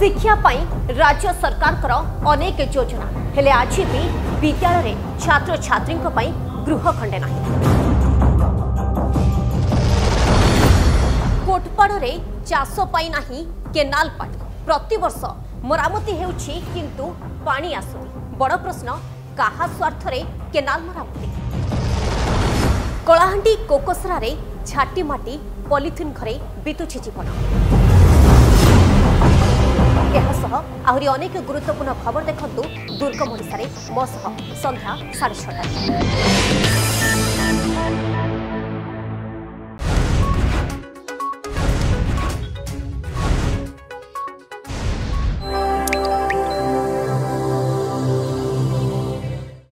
शिक्षा पाई राज्य सरकार अनेक योजना हेले आज भी विद्यालय छात्र छात्री गृह खंडे ना। कोटपाड़े चाष पाई नाही केनाल पानी प्रतिवर्ष मरामती हेउछि किंतु पानी आसुनी। बड़ प्रश्न काहा स्वार्थ रे केनाल मरामती। कलाहांडी कोकोसरा रे झाटी माटी पॉलिथिन घरे बितुछि जीवन। आहरी अनेक गुरुत्वपूर्ण खबर देखंतु दुर्गम ओडिशा रे मो सह संध्या 6:30।